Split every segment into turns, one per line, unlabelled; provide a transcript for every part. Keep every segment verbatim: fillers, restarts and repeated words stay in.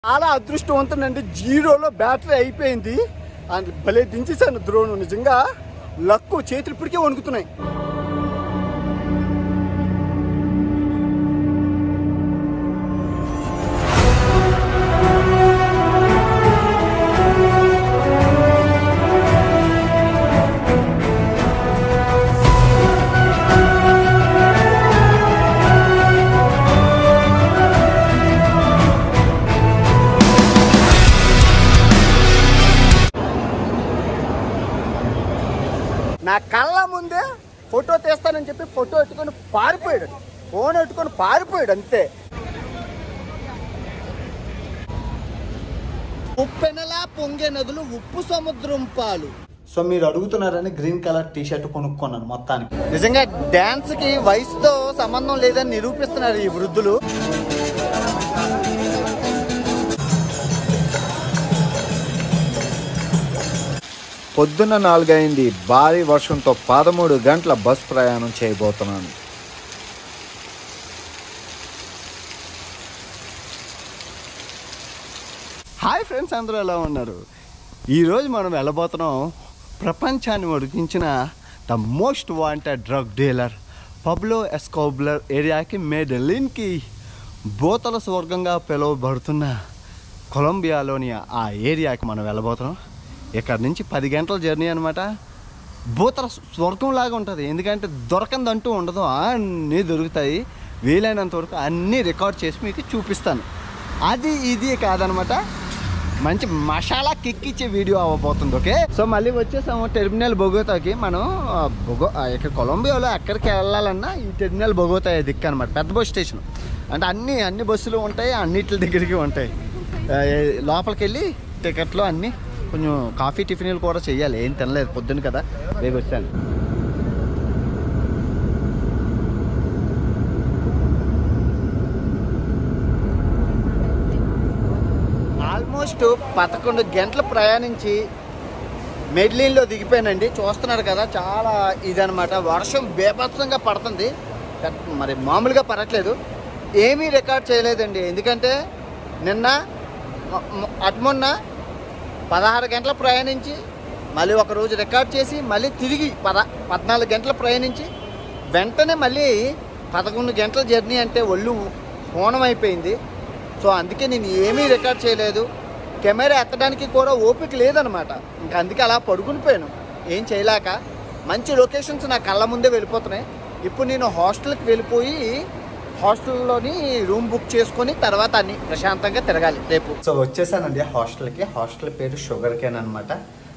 చాలా అదృష్టవంతునండి, జీరోలో బ్యాటరీ అయిపోయింది అండ్ భలే దించేసాను డ్రోన్. నిజంగా లక్కు, చేతులు ఇప్పటికే వణుకుతున్నాయి. నా కళ్ళ ముందే ఫోటో తీస్తానని చెప్పి ఫోటో ఎట్టుకొని పారిపోయాడు, ఫోన్ ఎట్టుకొని పారిపోయాడు అంతే. ఉప్పెనలా పొంగే నదులు, ఉప్పు సముద్రం పాలు. సో మీరు అడుగుతున్నారని గ్రీన్ కలర్ టీ షర్ట్ కొనుక్కున్నాను మొత్తానికి. నిజంగా డాన్స్ కి వయసుతో సంబంధం లేదని నిరూపిస్తున్నారు ఈ వృద్ధులు. పొద్దున్న నాలుగైంది, భారీ వర్షంతో పదమూడు గంటల బస్ ప్రయాణం చేయబోతున్నాను. హాయ్ ఫ్రెండ్స్, అందరూ ఎలా ఉన్నారు? ఈరోజు మనం వెళ్ళబోతున్నాం ప్రపంచాన్ని వణికించిన the most wanted drug dealer Pablo Escobar ఏరియాకి, మెడెలిన్కి బోతల స్వర్గంగా పిలువబడుతున్న కొలంబియాలోని ఆ ఏరియాకి మనం వెళ్ళబోతున్నాం. ఇక్కడ నుంచి పది గంటల జర్నీ అనమాట. భూతల స్వర్గంలాగా ఉంటుంది, ఎందుకంటే దొరకందంటూ ఉండదు, అన్నీ దొరుకుతాయి. వీలైనంత వరకు అన్నీ రికార్డ్ చేసి మీకు చూపిస్తాను. అది ఇది కాదనమాట, మంచి మసాలా కిక్కిచ్చే వీడియో అవ్వబోతుంది. ఓకే, సో మళ్ళీ వచ్చేసాము టెర్మినల్ బొగోతాకి. మనం బొగో ఇక్కడ కొలంబియాలో ఎక్కడికి వెళ్ళాలన్నా ఈ టెర్మినల్ బొగోతా దిక్కు అనమాట, పెద్ద బస్ స్టేషన్. అంటే అన్ని అన్ని బస్సులు ఉంటాయి, అన్నిటి దగ్గరికి ఉంటాయి. లోపలికి వెళ్ళి టికెట్లు అన్నీ, కొంచెం కాఫీ టిఫిన్లు కూడా చెయ్యాలి. ఏం తినలేదు పొద్దున్న కదా, రేపు వచ్చాను. ఆల్మోస్ట్ పదకొండు గంటలు ప్రయాణించి మెడ్లిన్లో దిగిపోయానండి. చూస్తున్నారు కదా, చాలా ఇదనమాట. వర్షం బేభత్సంగా పడుతుంది, మరి మామూలుగా పడట్లేదు. ఏమీ రికార్డ్ చేయలేదండి, ఎందుకంటే నిన్న అటుమొన్న పదహారు గంటలు ప్రయాణించి మళ్ళీ ఒక రోజు రికార్డ్ చేసి మళ్ళీ తిరిగి పద పద్నాలుగు గంటలు ప్రయాణించి వెంటనే మళ్ళీ పదకొండు గంటల జర్నీ అంటే ఒళ్ళు హోనం అయిపోయింది. సో అందుకే నేను ఏమీ రికార్డ్ చేయలేదు, కెమెరా ఎత్తడానికి కూడా ఓపిక లేదనమాట. ఇంకా అందుకే అలా పడుకునిపోయాను, ఏం చేయలేక. మంచి లొకేషన్స్ నా కళ్ళ ముందే వెళ్ళిపోతున్నాయి. ఇప్పుడు నేను హాస్టల్కి వెళ్ళిపోయి హాస్టల్లోని రూమ్ బుక్ చేసుకొని తర్వాత అన్ని ప్రశాంతంగా తిరగాలి రేపు. సో వచ్చేసానండి హాస్టల్కి. హాస్టల్ పేరు షుగర్ కేన్ అనమాట,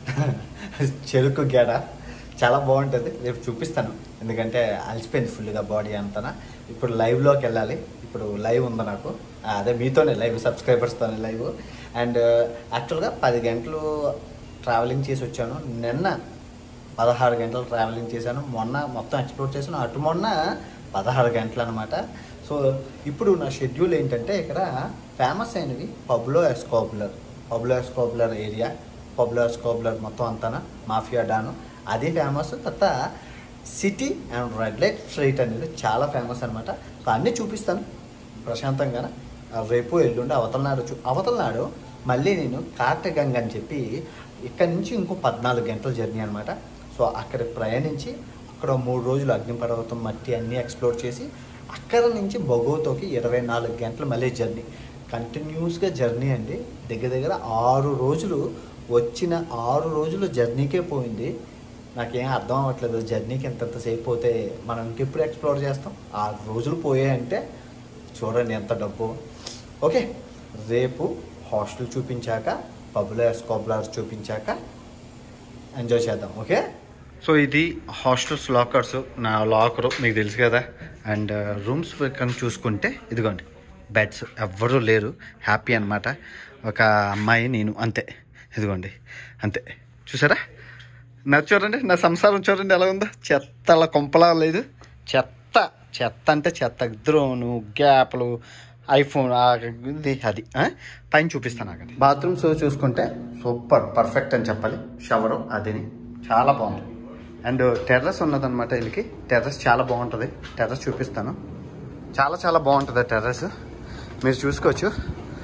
చెరుకు గెడ. చాలా బాగుంటుంది, రేపు చూపిస్తాను. ఎందుకంటే అలసిపోయింది ఫుల్గా బాడీ అంతా. ఇప్పుడు లైవ్లోకి వెళ్ళాలి. ఇప్పుడు లైవ్ ఉంది నాకు, అదే మీతోనే లైవ్, సబ్స్క్రైబర్స్తోనే లైవ్. అండ్ యాక్చువల్గా పది గంటలు ట్రావెలింగ్ చేసి వచ్చాను. నిన్న పదహారు గంటలు ట్రావెలింగ్ చేశాను. మొన్న మొత్తం ఎక్స్ప్లోర్ చేశాను. అటు మొన్న పదహారు గంటలు అనమాట. సో ఇప్పుడు నా షెడ్యూల్ ఏంటంటే, ఇక్కడ ఫేమస్ అయినవి పబ్లో ఎస్కోబర్, పబ్లో ఎస్కోబర్ ఏరియా, పబ్లో ఎస్కోబర్ మొత్తం అంతా మాఫియా డాను అది ఫేమస్. తర్వాత city and red light street అనేది చాలా ఫేమస్ అనమాట. సో అన్నీ చూపిస్తాను ప్రశాంతంగా. రేపు ఎల్లుండి అవతల నాడు చూ అవతల నాడు మళ్ళీ నేను కార్తగంగ అని చెప్పి ఇక్కడ నుంచి ఇంకో పద్నాలుగు గంటల జర్నీ అనమాట. సో అక్కడ ప్రయాణించి అక్కడ మూడు రోజులు అగ్నిపర్వతం, మట్టి అన్నీ ఎక్స్ప్లోర్ చేసి అక్కడ నుంచి బొగోతాకి ఇరవై నాలుగు గంటలు మళ్ళీ జర్నీ, కంటిన్యూస్గా జర్నీ అండి. దగ్గర దగ్గర ఆరు రోజులు, వచ్చిన ఆరు రోజులు జర్నీకే పోయింది. నాకేం అర్థం అవ్వట్లేదు, జర్నీకి ఎంతసేపు పోతే మనం ఇంకెప్పుడు ఎక్స్ప్లోర్ చేస్తాం. ఆరు రోజులు పోయాయంటే చూడండి ఎంత డబ్బు. ఓకే, రేపు హాస్టల్ చూపించాక, పబ్లో ఎస్కోబర్ చూపించాక ఎంజాయ్ చేద్దాం. ఓకే, సో ఇది హాస్టల్స్ లాకర్స్, నా లాకరు మీకు తెలుసు కదా. అండ్ రూమ్స్ కనుక చూసుకుంటే ఇదిగోండి, బెడ్స్ ఎవ్వరూ లేరు, హ్యాపీ అనమాట. ఒక అమ్మాయి, నేను, అంతే. ఇదిగోండి అంతే, చూసారా? నా చూడండి, నా సంసారం చూడండి ఎలా ఉందో, చెత్తల కొంపలా లేదు, చెత్త చెత్త అంటే చెత్త. డ్రోను, గ్యాప్లు, ఐఫోన్ అది అది పైన చూపిస్తాను. అక్కడ బాత్రూమ్స్ చూసుకుంటే సూపర్ పర్ఫెక్ట్ అని చెప్పాలి. షవరు అదిని చాలా బాగుంది. అండ్ టెర్రస్ ఉన్నదన్నమాట వీళ్ళకి. టెర్రస్ చాలా బాగుంటుంది, టెర్రస్ చూపిస్తాను. చాలా చాలా బాగుంటుంది టెర్రస్, మీరు చూసుకోవచ్చు.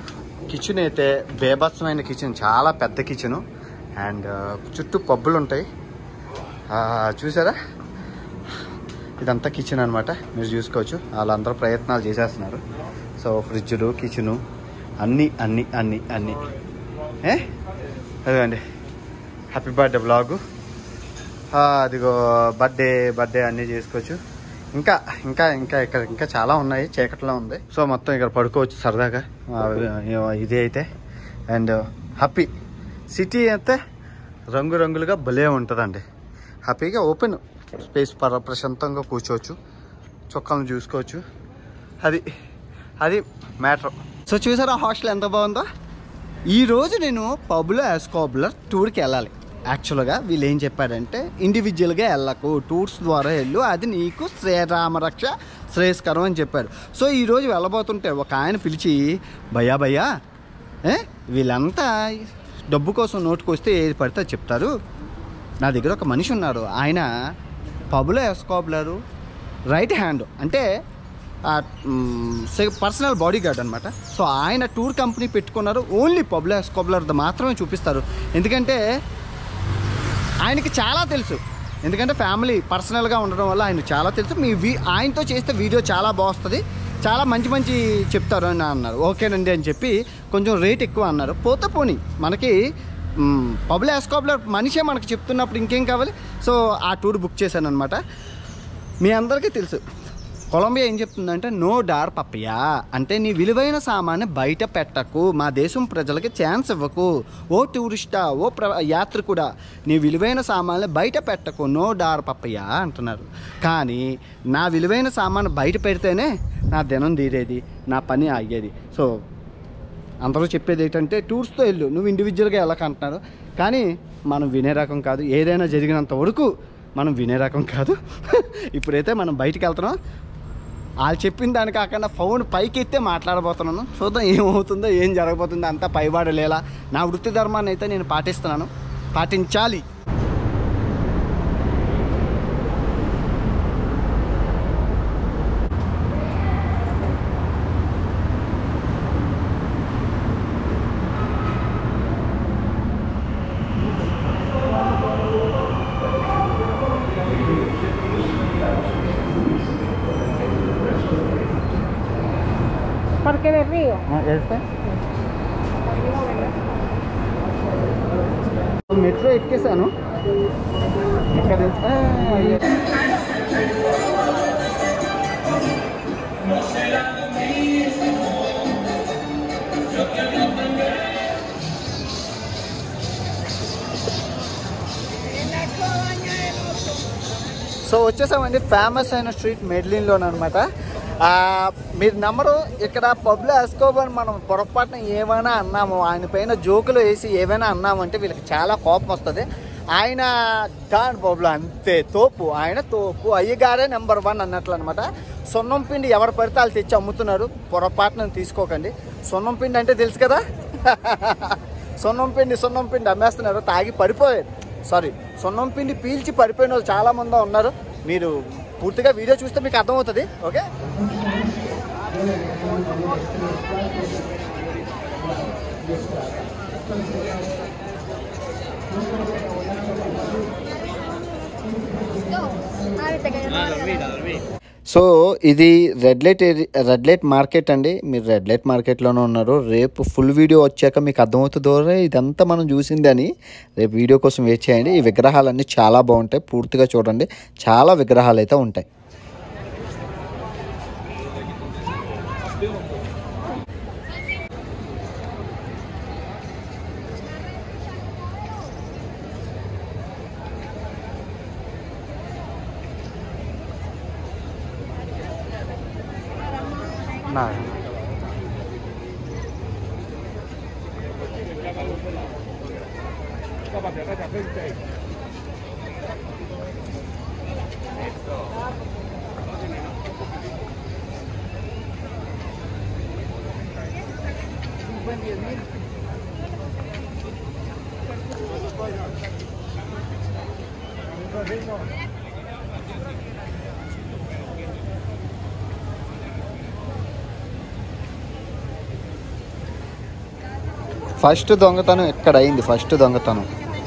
కిచెన్ అయితే బేభత్సమైన కిచెన్, చాలా పెద్ద కిచెను. అండ్ చుట్టూ పబ్బులు ఉంటాయి చూసారా. ఇదంతా కిచెన్ అనమాట, మీరు చూసుకోవచ్చు. వాళ్ళందరూ ప్రయత్నాలు చేసేస్తున్నారు. సో ఫ్రిడ్జ్లు, కిచెను అన్నీ అన్నీ అన్నీ అన్నీ ఏ అదిగోండి హ్యాపీ బర్త్డే బ్లాగు. అదిగో బర్త్డే బర్త్డే అన్నీ చేసుకోవచ్చు. ఇంకా ఇంకా ఇంకా ఇక్కడ ఇంకా చాలా ఉన్నాయి, చీకట్లో ఉంది. సో మొత్తం ఇక్కడ పడుకోవచ్చు సరదాగా ఇది అయితే. అండ్ హ్యాపీ సిటీ అయితే రంగురంగులుగా భలే ఉంటుందండి. హ్యాపీగా ఓపెన్ స్పేస్ పర ప్రశాంతంగా కూర్చోవచ్చు, చొక్కాలను చూసుకోవచ్చు. అది అది మ్యాటర్. సో చూసారా హాస్టల్ ఎంత బాగుందో. ఈరోజు నేను పబ్లో ఎస్కోబ్లర్ టూర్కి వెళ్ళాలి. యాక్చువల్గా వీళ్ళు ఏం చెప్పారంటే ఇండివిజువల్గా వెళ్ళకు, టూర్స్ ద్వారా వెళ్ళు, అది నీకు శ్రీరామరక్ష శ్రేయస్కరం అని చెప్పారు. సో ఈరోజు వెళ్ళబోతుంటే ఒక ఆయన పిలిచి, భయ్యా భయ్యా ఏ వీళ్ళంతా డబ్బు కోసం నోటుకు వస్తే ఏది పడితే చెప్తారు. నా దగ్గర ఒక మనిషి ఉన్నారు, ఆయన పబ్లో ఎస్కోబ్లరు రైట్ హ్యాండ్, అంటే పర్సనల్ బాడీ గార్డ్ అనమాట. సో ఆయన టూర్ కంపెనీ పెట్టుకున్నారు, ఓన్లీ పబ్లో ఎస్కోబ్లర్ మాత్రమే చూపిస్తారు. ఎందుకంటే ఆయనకి చాలా తెలుసు, ఎందుకంటే ఫ్యామిలీ పర్సనల్గా ఉండడం వల్ల ఆయనకు చాలా తెలుసు. మీ వీ ఆయనతో చేస్తే వీడియో చాలా బాగుస్తుంది, చాలా మంచి మంచి చెప్తారు అని అన్నారు. ఓకేనండి అని చెప్పి కొంచెం రేట్ ఎక్కువ అన్నారు. పోతే పోనీ మనకి పబ్లో ఎస్కోబ్లర్ మనిషే మనకు చెప్తున్నప్పుడు ఇంకేం కావాలి. సో ఆ టూర్ బుక్ చేశాను అనమాట. మీ అందరికీ తెలుసు కొలంబియా ఏం చెప్తుందంటే నో డార్ పప్పయా, అంటే నీ విలువైన సామాన్ని బయట పెట్టకు, మా దేశం ప్రజలకి ఛాన్స్ ఇవ్వకు, ఓ టూరిస్టా ఓ ప్ర యాత్రికుడా నీ విలువైన సామాన్ని బయట పెట్టకు, నో డార్ పప్పయా అంటున్నారు. కానీ నా విలువైన సామాను బయట పెడితేనే నా దినం తీరేది, నా పని ఆగేది. సో అందరూ చెప్పేది ఏంటంటే టూర్స్తో వెళ్ళు, నువ్వు ఇండివిజువల్గా వెళ్ళకంటున్నారు. కానీ మనం వినే రకం కాదు, ఏదైనా జరిగినంత వరకు మనం వినే రకం కాదు. ఇప్పుడైతే మనం బయటికి వెళ్తున్నాం, వాళ్ళు చెప్పిన దాని కాకుండా ఫోన్ పైకి ఎత్తే మాట్లాడబోతున్నాను. చూద్దాం ఏమవుతుందో, ఏం జరగబోతుందో, అంతా పైబాడలేలా. నా వృత్తి ధర్మాన్ని అయితే నేను పాటిస్తున్నాను, పాటించాలి.
Parque del Río.
మెట్రో ఎక్కేసాను. ఇక్కడ సో వచ్చేసామండి ఫేమస్ అయిన స్ట్రీట్ మెడ్లిన్లోనమాట. మీరు నమ్మరు, ఇక్కడ పబ్లో ఎస్కోబర్ మనం పొరపాటున ఏమైనా అన్నాము, ఆయన పైన జోకులు వేసి ఏమైనా అన్నామంటే వీళ్ళకి చాలా కోపం వస్తుంది. ఆయన డాన్ పబ్లో అంతే తోపు, ఆయన తోపు, అయ్యగారే నెంబర్ వన్ అన్నట్లు అనమాట. సున్నం పిండి ఎవరు పడితే వాళ్ళు తెచ్చి అమ్ముతున్నారు, పొరపాటున తీసుకోకండి. సున్నం పిండి అంటే తెలుసు కదా, సున్నం పిండి సున్నం పిండి అమ్మేస్తున్నారు, తాగి పడిపోయారు. సారీ, సున్నం పిండి పీల్చి పడిపోయిన వాళ్ళు చాలామంది ఉన్నారు. మీరు పూర్తిగా వీడియో చూస్తే మీకు అర్థమవుతుంది. ఓకే, సో ఇది red light red light market అండి. మీరు రెడ్ లైట్ మార్కెట్లోనే ఉన్నారు. రేపు ఫుల్ వీడియో వచ్చాక మీకు అర్థమవుతుందో ఇదంతా మనం చూసిందని. రేపు వీడియో కోసం వెయిట్ చేయండి. ఈ విగ్రహాలన్నీ చాలా బాగుంటాయి, పూర్తిగా చూడండి. చాలా విగ్రహాలు అయితే ఉంటాయి. నా ఫస్ట్ దొంగతనం ఇక్కడ అయింది. ఫస్ట్ దొంగతనం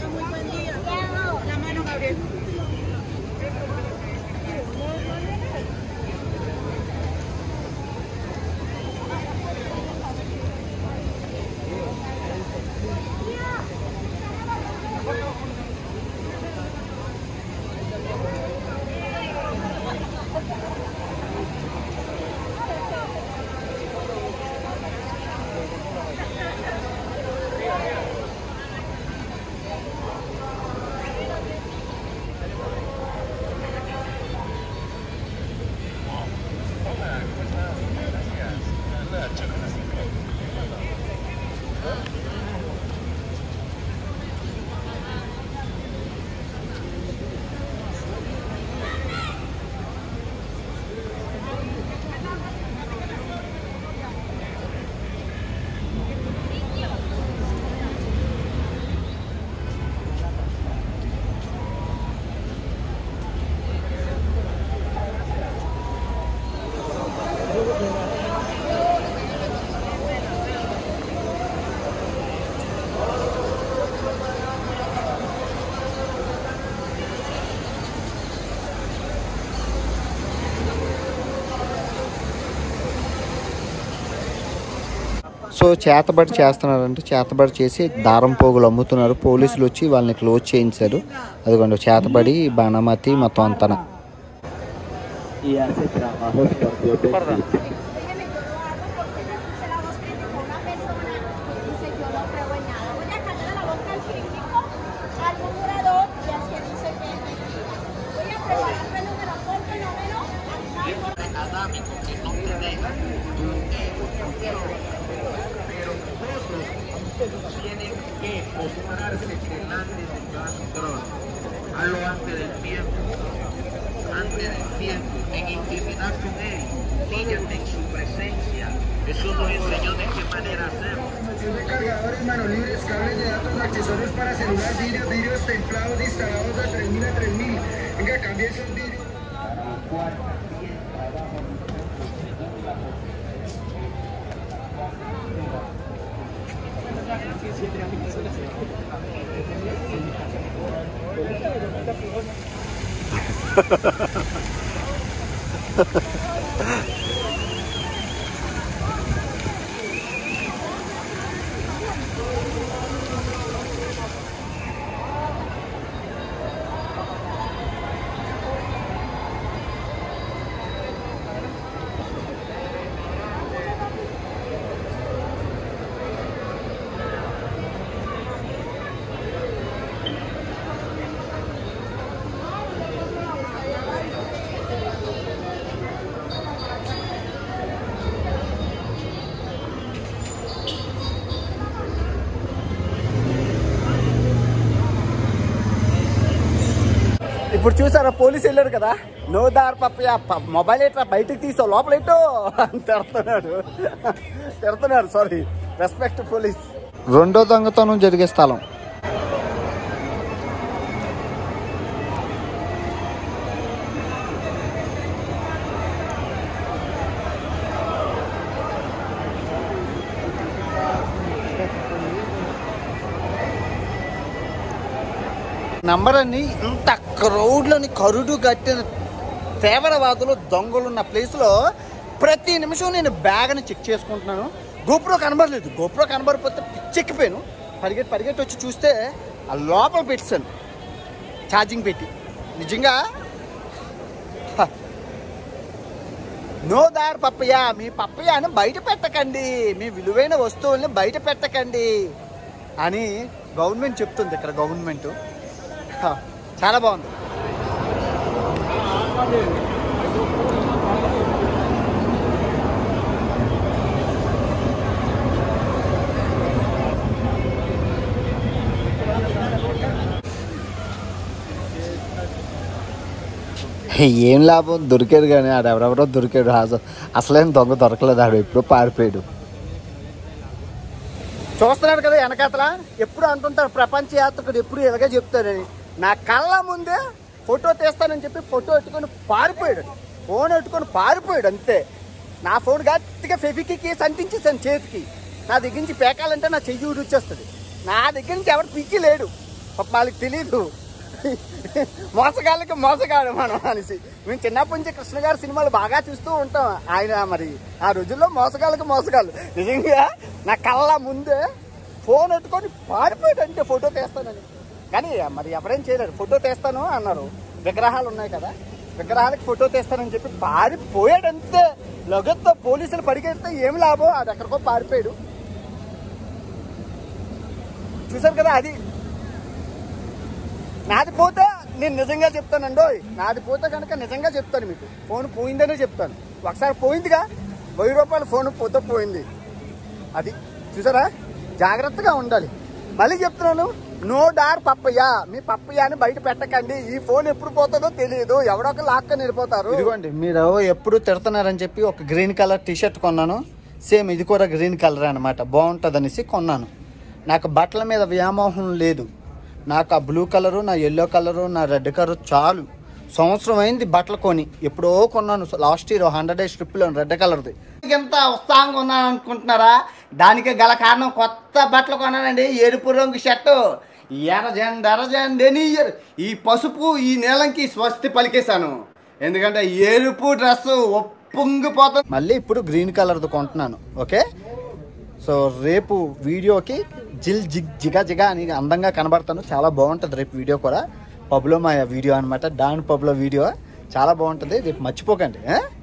సో చేతబడి చేస్తున్నారంటే చేతబడి చేసి దారం పోగులు అమ్ముతున్నారు. పోలీసులు వచ్చి వాళ్ళని క్లోజ్ చేయించారు. అదిగోండి చేతబడి బాణమతి మొత్తం అంతన.
Tienen que postrarse delante de su trono. Hazlo antes del tiempo, antes del tiempo, en inclinarse de él, fíjate en su presencia. Eso nos enseñó de qué manera hacerlo.
De cargadores, manos libres, cables de datos, accesorios para celular, vidrios, vidrios templados, instalados de tres mil a tres mil. Venga, cambie esos vidrios.
ఇప్పుడు చూసారా police వెళ్ళారు కదా, no దార్ papaya mobile ఎట్లా బయటకు తీసావు లోపల ఎట్టో అని తిడుతున్నాడు తిడుతున్నాడు సారీ రెస్పెక్ట్ పోలీస్. రెండో దొంగతనం జరిగే స్థలం. నంబర్ అన్ని ఇంత క్రౌడ్లోని కరుడు కట్టిన తీవ్రవాదులు దొంగలు ఉన్న ప్లేస్లో ప్రతి నిమిషం నేను బ్యాగ్ని చెక్ చేసుకుంటున్నాను. గోప్రో కనబడలేదు. గోప్రో కనబడిపోతే పిచ్చెక్కిపోయాను. పరిగెట్టి పరిగెట్టి వచ్చి చూస్తే ఆ లోపల పెట్టాను ఛార్జింగ్ పెట్టి. నిజంగా నో దార్ పప్పయ్య, మీ పప్పయ్యను బయట పెట్టకండి, మీ విలువైన వస్తువుల్ని బయట పెట్టకండి అని గవర్నమెంట్ చెప్తుంది. ఇక్కడ గవర్నమెంట్ చాలా బాగుంది. ఏం లాభం, దొరికాడు కానీ ఆడు ఎవరెవరో దొరికాడు. అసలేం దొంగ దొరకలేదు. ఆడు ఎప్పుడో పారిపోయాడు. చూస్తున్నాడు కదా వెనకాతల ఎప్పుడు అంటుంటారు ప్రపంచ యాత్రికుడు ఎప్పుడు ఇలాగే చెప్తాడని. నా కళ్ళ ముందే ఫోటో తీస్తానని చెప్పి ఫోటో ఎట్టుకొని పారిపోయాడు. ఫోన్ ఎట్టుకొని పారిపోయాడు అంతే. నా ఫోన్ గట్టిగా ఫెవికి అంటించేసాను చేతికి. నా దగ్గర నుంచి పేకాలంటే నా చెయ్యి ఊడి వచ్చేస్తుంది. నా దగ్గర నుంచి ఎవరు పిక్కి లేడు, పాప వాళ్ళకి తెలీదు. మోసగాళ్ళకి మోసగాడు మనం అనేసి. మేము చిన్నప్పటి నుంచి కృష్ణ గారి సినిమాలు బాగా చూస్తూ ఉంటాం. ఆయన మరి ఆ రోజుల్లో మోసగాళ్ళకి మోసగాళ్ళు. నిజంగా నా కళ్ళ ముందే ఫోన్ పెట్టుకొని పారిపోయాడు, అంటే ఫోటో తీస్తానని. కానీ మరి ఎవరేం చేయలేరు. ఫోటో తీస్తాను అన్నారు, విగ్రహాలు ఉన్నాయి కదా, విగ్రహాలకు ఫోటో తీస్తానని చెప్పి పారిపోయాడు అంతే. లగత్తో పోలీసులు పడికెడితే ఏం లాభం, అది ఎక్కడికో పారిపోయాడు. చూసారు కదా, అది నాది పోతే నేను నిజంగా చెప్తానండో, నాది పోతే కనుక నిజంగా చెప్తాను మీకు. ఫోన్ పోయిందనే చెప్తాను. ఒకసారి పోయిందిగా, వెయ్యి రూపాయల ఫోన్ పోతే పోయింది. అది చూసారా, జాగ్రత్తగా ఉండాలి. మళ్ళీ చెప్తున్నాను, నో డార్ పప్పయ్య. మీ పప్పయ్యని బయట పెట్టకండి. ఈ ఫోన్ ఎప్పుడు పోతుందో తెలియదు, ఎవడొక లాక్కని వెళ్ళిపోతారు. ఇదిగోండి, మీరు ఎప్పుడు తిడుతున్నారని చెప్పి ఒక గ్రీన్ కలర్ టీషర్ట్ కొన్నాను. సేమ్ ఇది కూడా గ్రీన్ కలర్ అనమాట, బాగుంటుంది అనేసి కొన్నాను. నాకు బట్టల మీద వ్యామోహం లేదు. నాకు ఆ బ్లూ కలరు, నా ఎల్లో కలరు, నా రెడ్ కలర్ చాలు. సంవత్సరం అయింది బట్టలు కొని, ఎప్పుడో కొన్నాను లాస్ట్ ఇయర్ హండ్రెడ్ డేస్ ట్రిప్లో రెడ్ కలర్ది. ఎంత ఉత్సాహంగా ఉన్నాను అనుకుంటున్నారా? దానికి గల కారణం కొత్త బట్టలు కొన్నానండి. ఎరుపు రంగు షర్టు, ఎర్రజెండ ఎర్రజెండ ఎనీ ఇయర్ ఈ పసుపు ఈ నీలంకి స్వస్తి పలికేశాను. ఎందుకంటే ఎరుపు డ్రెస్ ఒప్పొంగిపోతుంది. మళ్ళీ ఇప్పుడు గ్రీన్ కలర్ది కొంటున్నాను. ఓకే, సో రేపు వీడియోకి జిల్ జిగ్ జిగా జిగా అని అందంగా కనబడతాను. చాలా బాగుంటుంది రేపు వీడియో కూడా. పబ్లో మా వీడియో అనమాట, డాన్ పబ్లో వీడియో చాలా బాగుంటుంది. రేపు మర్చిపోకండి.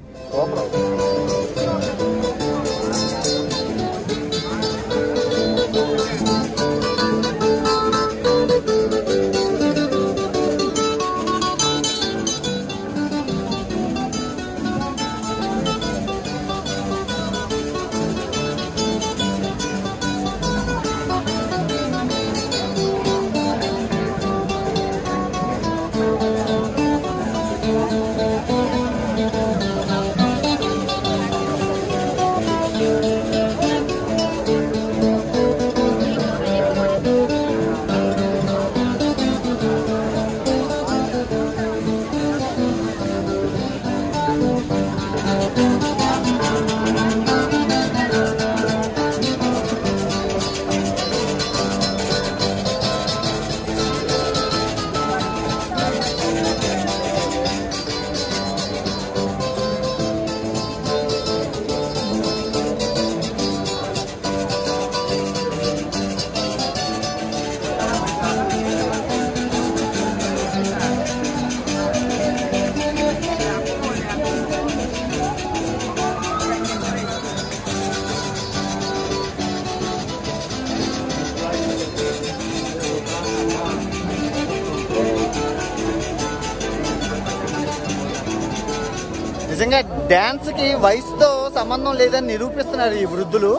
నిజంగా డ్యాన్స్కి వయసుతో సంబంధం లేదని నిరూపిస్తున్నారు ఈ వృద్ధులు.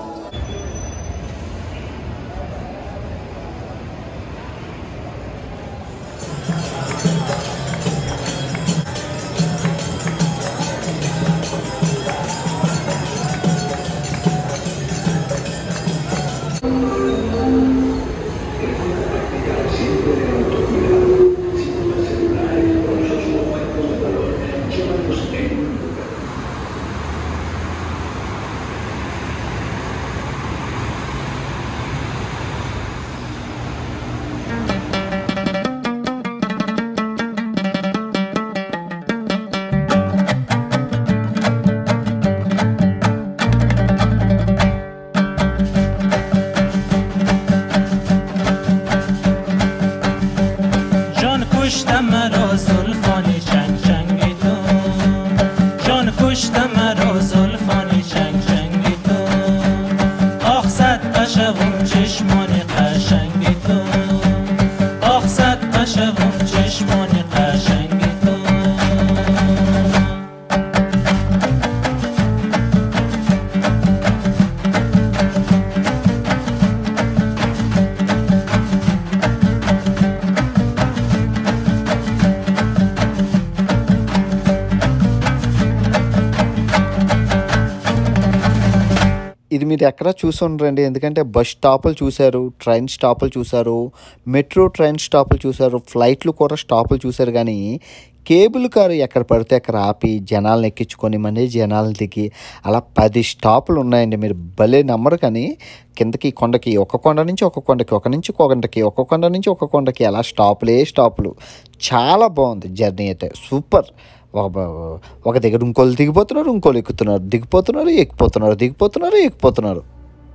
ఇది మీరు ఎక్కడ చూసుండ్రండి, ఎందుకంటే బస్ స్టాపులు చూశారు, ట్రైన్ స్టాపులు చూశారు, మెట్రో ట్రైన్ స్టాపులు చూశారు, ఫ్లైట్లు కూడా స్టాపులు చూశారు, కానీ కేబుల్ కారు ఎక్కడ పడితే అక్కడ ఆపి జనాలను ఎక్కించుకొని మళ్ళీ జనాలను దిగి అలా పది స్టాపులు ఉన్నాయండి. మీరు భలే నమ్మరు కానీ కిందకి కొండకి ఒక కొండ నుంచి ఒక కొండకి ఒక నుంచి ఒక కొండకి ఒక కొండ నుంచి ఒక కొండకి అలా స్టాపులే స్టాపులు. చాలా బాగుంది జర్నీ అయితే సూపర్. ఒక దగ్గర ఇంకోళ్ళు దిగిపోతున్నారు, ఇంకోళ్ళు ఎక్కుతున్నారు, దిగిపోతున్నారు ఎక్కిపోతున్నారు, దిగిపోతున్నారు ఎక్కిపోతున్నారు.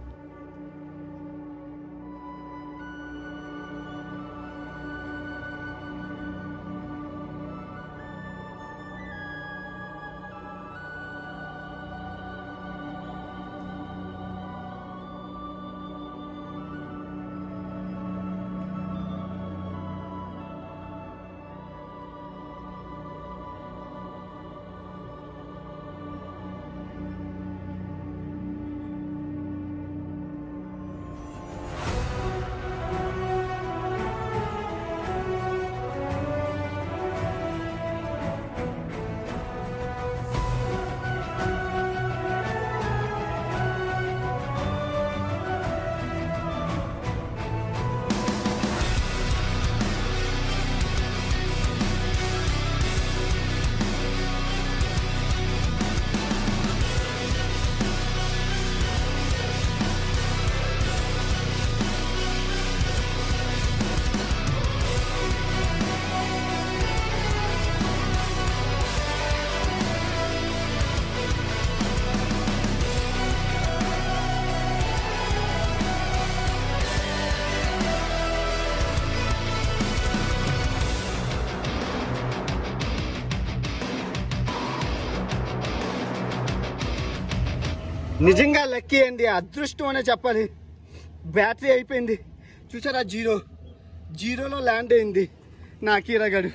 నిజంగా లక్కీ అండి, అదృష్టం అనే చెప్పాలి. బ్యాటరీ అయిపోయింది చూసారా, జీరో జీరోలో ల్యాండ్ అయింది నా కీరగాడు.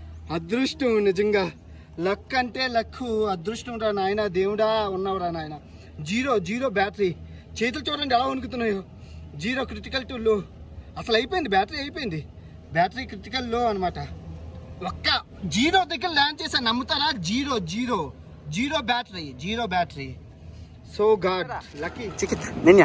అదృష్టం నిజంగా, లక్ అంటే లక్కు, అదృష్టం రా నాయన, దేవుడా ఉన్నవరా నాయన. జీరో జీరో బ్యాటరీ, చేతులు చూడండి ఎలా వణుకుతున్నాయో. జీరో క్రిటికల్ టు లో, అసలు అయిపోయింది బ్యాటరీ అయిపోయింది. బ్యాటరీ క్రిటికల్ లో అనమాట. ఒక్క జీరో దగ్గర ల్యాండ్ చేసా, నమ్ముతారా? Zero zero zero battery, zero battery. So god lucky చికిత్ నిన్యా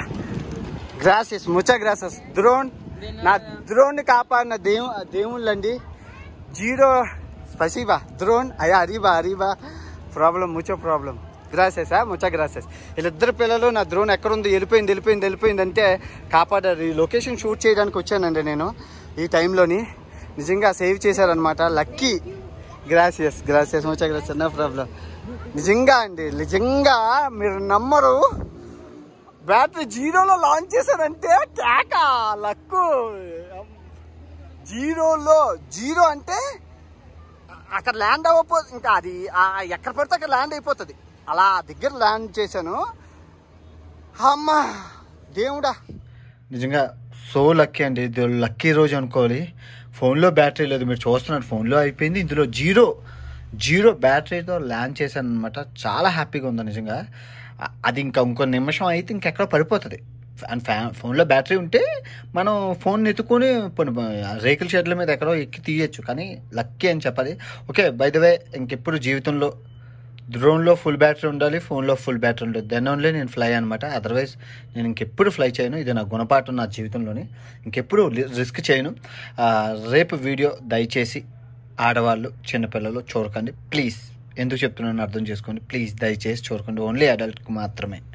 గ్రాసెస్ ముచ్చా గ్రాసెస్ డ్రోన్, నా డ్రోన్ని కాపాడిన దేవు దేవుళ్ళండి. జీరో స్పసివా డ్రోన్ అయ్యా, అరీబా అరీబా ప్రాబ్లం ముచ్చో ప్రాబ్లం గ్రాసెస్ ముచ్చా గ్రాసెస్. వీళ్ళిద్దరు పిల్లలు నా డ్రోన్ ఎక్కడుంది, వెళ్ళిపోయింది వెళ్ళిపోయింది వెళ్ళిపోయింది అంటే కాపాడారు. ఈ లొకేషన్ షూట్ చేయడానికి వచ్చానండి నేను ఈ టైంలోని. నిజంగా సేవ్ చేశారనమాట. లక్కీ గ్రాసియస్ గ్రాసియస్ ముచ్చా గ్రాసియస్, నో ప్రాబ్లం. నిజంగా అండి, నిజంగా మీరు నమ్మరు, బ్యాటరీ జీరోలో లాంచ్ చేశారంటే కేక లక్కు. జీరోలో జీరో అంటే అక్కడ ల్యాండ్ అవ్వపో, ఇంకా అది ఎక్కడ పడితే అక్కడ ల్యాండ్ అయిపోతుంది. అలా దగ్గర ల్యాండ్ చేశాను. అమ్మా దేవుడా, నిజంగా సో లక్కీ అండి. ఇది లక్కీ రోజు అనుకోవాలి. ఫోన్లో బ్యాటరీ లేదు, మీరు చూస్తున్నారు ఫోన్లో అయిపోయింది, ఇందులో జీరో జీరో బ్యాటరీతో ల్యాండ్ చేశాను అనమాట. చాలా హ్యాపీగా ఉంది నిజంగా. అది ఇంకా ఇంకో నిమిషం అయితే ఇంకెక్కడ పడిపోతుంది. అండ్ ఫ్యా ఫోన్లో బ్యాటరీ ఉంటే మనం ఫోన్ ఎత్తుకొని రేకుల షెడ్ల మీద ఎక్కడో ఎక్కి తీయచ్చు, కానీ లక్కీ అని చెప్పాలి. ఓకే, బై ద వే, ఇంకెప్పుడు జీవితంలో డ్రోన్లో ఫుల్ బ్యాటరీ ఉండాలి, ఫోన్లో ఫుల్ బ్యాటరీ ఉండాలి, దెన్ ఓన్లీ నేను ఫ్లై అనమాట. అదర్వైజ్ నేను ఇంకెప్పుడు ఫ్లై చేయను. ఇది నా గుణపాఠం నా జీవితంలోని. ఇంకెప్పుడు రిస్క్ చేయను. రేపు వీడియో దయచేసి ఆడవాళ్ళు చిన్నపిల్లలు చూడకండి ప్లీజ్. ఎందుకు చెప్తున్నాను అర్థం చేసుకోండి ప్లీజ్, దయచేసి చూడకండి. ఓన్లీ అడల్ట్కి మాత్రమే.